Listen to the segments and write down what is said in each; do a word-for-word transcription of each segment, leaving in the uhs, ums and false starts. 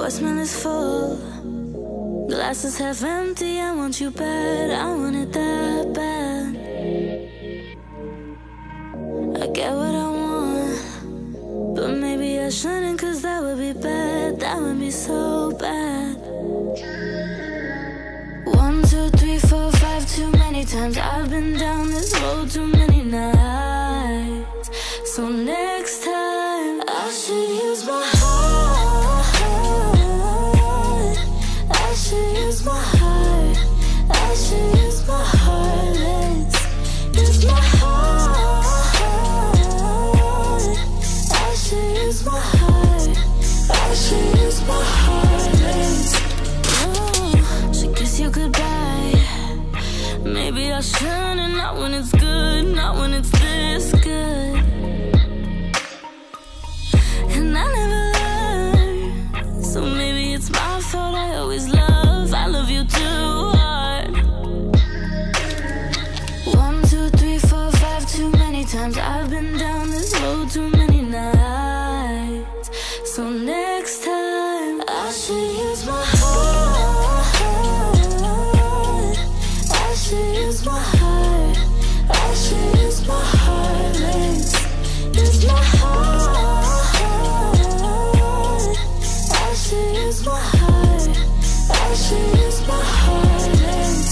Voicemail is full, glass is half empty. I want you bad, I want it that bad. I get what I want, but maybe I shouldn't, cause that would be bad, that would be so bad. One, two, three, four, five, too many times I've been down this road too many nights. So next time I should use my heart, I should use my heart, I should use my heartless. Use my heart, I should use my heart, I should use my heartless. Oh, should kiss you goodbye. Maybe I shouldn't, not when it's good, not when it's this good. And I never learned, so maybe it's my fault. I always love, I love you too hard. One, two, three, four, five, too many times I've been down this road too many nights. So next time I should use my heart, I should use my heart, I should use my heartless. Use my heart, I should use my heart, I should use my heartless.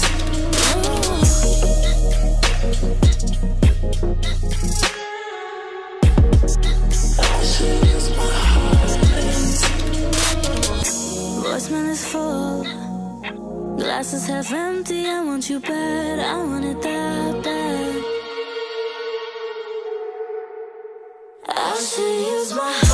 I should use my heartless. Voicemail is full, glass is half empty. I want you bad, I want it that bad. I should use my